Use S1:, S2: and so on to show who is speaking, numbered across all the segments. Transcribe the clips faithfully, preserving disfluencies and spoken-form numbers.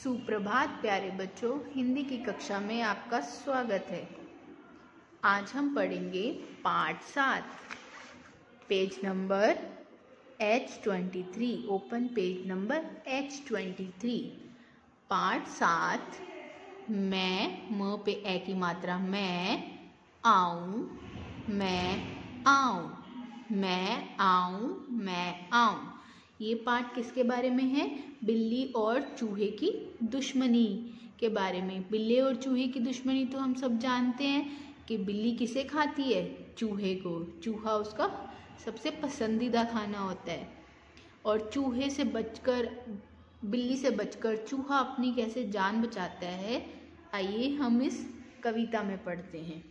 S1: सुप्रभात प्यारे बच्चों, हिंदी की कक्षा में आपका स्वागत है। आज हम पढ़ेंगे पाठ सात, page number H twenty three. Open page number H twenty three. पाठ सात, मैं, म पे ए की मात्रा मैं, आऊं, मैं आऊं, मैं आऊं, मैं आऊं। ये पाठ किसके बारे में है? बिल्ली और चूहे की दुश्मनी के बारे में। बिल्ली और चूहे की दुश्मनी तो हम सब जानते हैं कि बिल्ली किसे खाती है? चूहे को। चूहा उसका सबसे पसंदीदा खाना होता है। और चूहे से बचकर, बिल्ली से बचकर चूहा अपनी कैसे जान बचाता है, आइए हम इस कविता में पढ़ते हैं।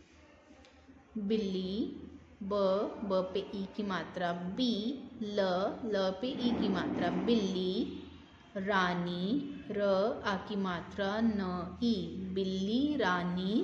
S1: बिल्ली, ब, ब पे ई की मात्रा बी, ल, ल पे ई की मात्रा बिल्ली, रानी, र, आ की मात्रा न, ई, बिल्ली रानी,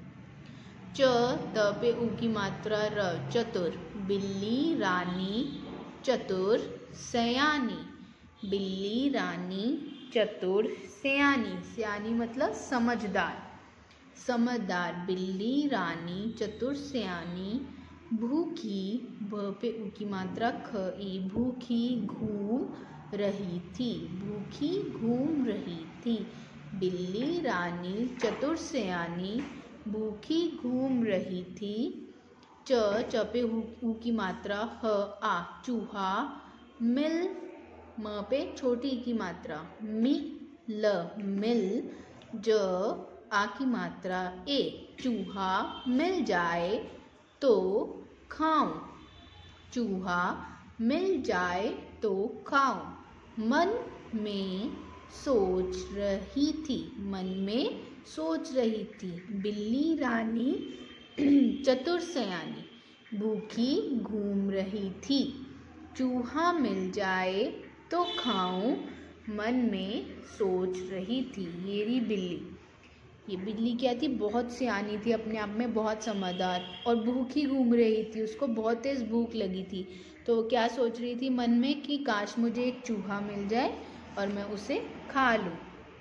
S1: च, त पे उ की मात्रा र, चतुर, बिल्ली रानी चतुर सयानी, बिल्ली रानी चतुर सयानी। सयानी मतलब समझदार, समझदार, बिल्ली रानी चतुर सयानी। भूखी, भ पे उ की मात्रा ख, ई, भूखी घूम रही थी, भूखी घूम रही थी, बिल्ली रानी चतुर सयानी भूखी घूम रही थी। च, च पे उ की मात्रा ह, आ, चूहा मिल, म पे छोटी की मात्रा मी, ल, मिल, ज, आ की मात्रा ए, चूहा मिल जाए तो खाऊं, चूहा मिल जाए तो खाऊं। मन में सोच रही थी, मन में सोच रही थी, बिल्ली रानी चतुर सयानी भूखी घूम रही थी, चूहा मिल जाए तो खाऊं, मन में सोच रही थी। ये रही बिल्ली। ये बिल्ली क्या थी? बहुत सियानी थी, अपने आप में बहुत समझदार, और भूखी घूम रही थी। उसको बहुत तेज भूख लगी थी, तो वो क्या सोच रही थी मन में कि काश मुझे एक चूहा मिल जाए और मैं उसे खा लूं।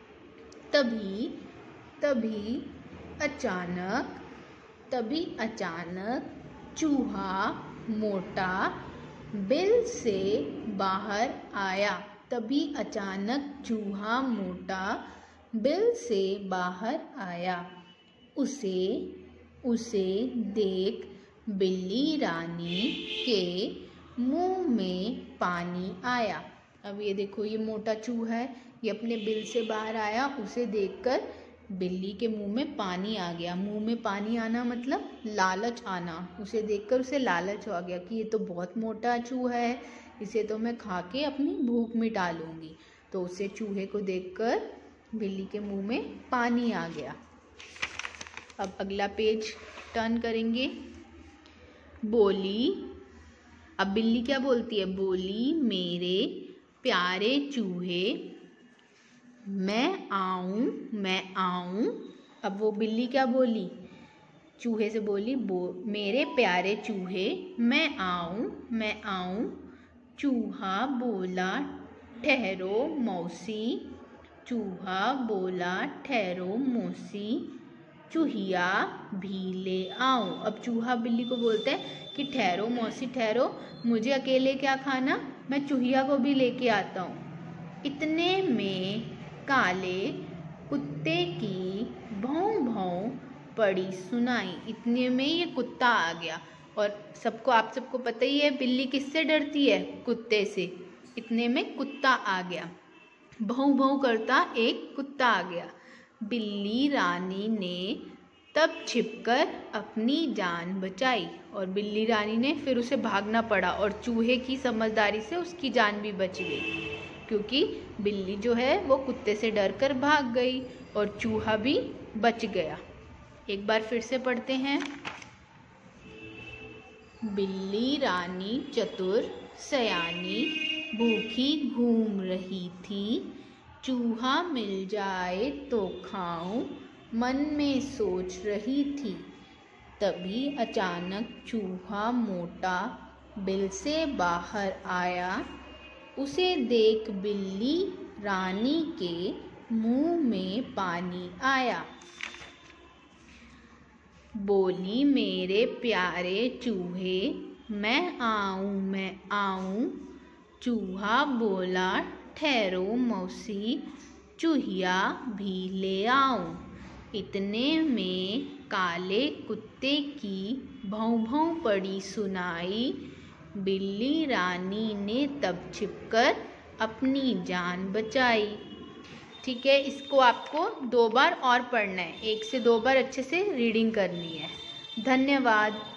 S1: तभी तभी अचानक तभी अचानक चूहा मोटा बिल से बाहर आया, तभी अचानक चूहा मोटा बिल से बाहर आया। उसे उसे देख बिल्ली रानी के मुंह में पानी आया। अब ये देखो, ये मोटा चूहा है, ये अपने बिल से बाहर आया। उसे देखकर बिल्ली के मुंह में पानी आ गया। मुंह में पानी आना मतलब लालच आना। उसे देखकर उसे लालच आ गया कि ये तो बहुत मोटा चूहा है, इसे तो मैं खा के अपनी भूख मिटा लूँगी। तो उसे, चूहे को देखकर बिल्ली के मुंह में पानी आ गया। अब अगला पेज टर्न करेंगे। बोली, अब बिल्ली क्या बोलती है? बोली, मेरे प्यारे चूहे मैं आऊं, मैं आऊं। अब वो बिल्ली क्या बोली? चूहे से बोली, बो मेरे प्यारे चूहे मैं आऊं, मैं आऊं। चूहा बोला, ठहरो मौसी, चूहा बोला ठहरो मौसी, चूहिया भी ले आऊं। अब चूहा बिल्ली को बोलता है कि ठहरो मौसी ठहरो, मुझे अकेले क्या खाना, मैं चूहिया को भी लेके आता हूँ। इतने में काले कुत्ते की भौं भौं पड़ी सुनाई। इतने में ये कुत्ता आ गया, और सबको, आप सबको पता ही है बिल्ली किससे डरती है? कुत्ते से। इतने में कुत्ता आ गया, भौं भौं करता एक कुत्ता आ गया। बिल्ली रानी ने तब छिपकर अपनी जान बचाई, और बिल्ली रानी ने फिर उसे भागना पड़ा, और चूहे की समझदारी से उसकी जान भी बच गई, क्योंकि बिल्ली जो है वो कुत्ते से डरकर भाग गई और चूहा भी बच गया। एक बार फिर से पढ़ते हैं। बिल्ली रानी चतुर सयानी भूखी घूम रही थी, चूहा मिल जाए तो खाऊं, मन में सोच रही थी। तभी अचानक चूहा मोटा बिल से बाहर आया। उसे देख बिल्ली रानी के मुंह में पानी आया। बोली मेरे प्यारे चूहे, मैं आऊं मैं आऊं। चूहा बोला ठहरो मौसी, चूहिया भी ले आऊं। इतने में काले कुत्ते की भौं भौं पड़ी सुनाई। बिल्ली रानी ने तब छिपकर अपनी जान बचाई। ठीक है, इसको आपको दो बार और पढ़ना है, एक से दो बार अच्छे से रीडिंग करनी है। धन्यवाद।